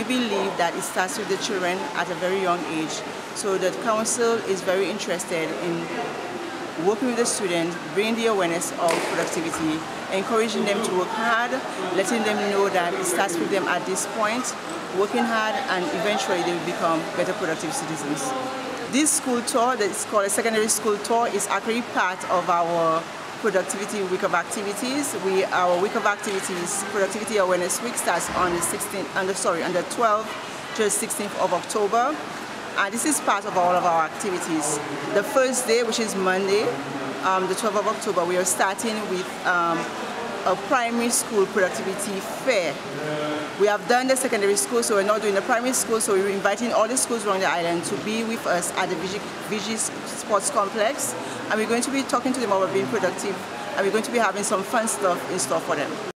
believe that it starts with the children at a very young age. So the council is very interested in working with the students, bringing the awareness of productivity, encouraging them to work hard, letting them know that it starts with them at this point, working hard, and eventually they will become better productive citizens. This school tour, that's called a secondary school tour, is actually part of our productivity week of activities. Our week of activities, Productivity Awareness Week, starts on the 12th to the 16th of October. And this is part of all of our activities. The first day, which is Monday, the 12th of October, we are starting with a primary school productivity fair. We have done the secondary school, so we're now doing the primary school, so we're inviting all the schools around the island to be with us at the VG Sports Complex. And we're going to be talking to them about being productive, and we're going to be having some fun stuff in store for them.